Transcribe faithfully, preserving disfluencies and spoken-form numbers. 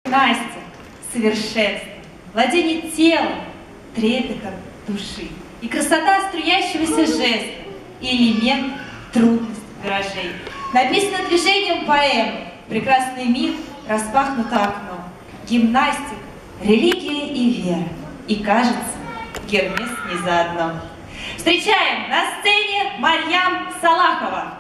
Настя, совершенство, владение телом, трепетом души и красота струящегося жеста, и элемент трудность виражей. Написано движением поэмы, прекрасный мир, распахнуто окно, гимнастика, религия и вера, и кажется, Гермес не заодно. Встречаем на сцене Марьям Салахова.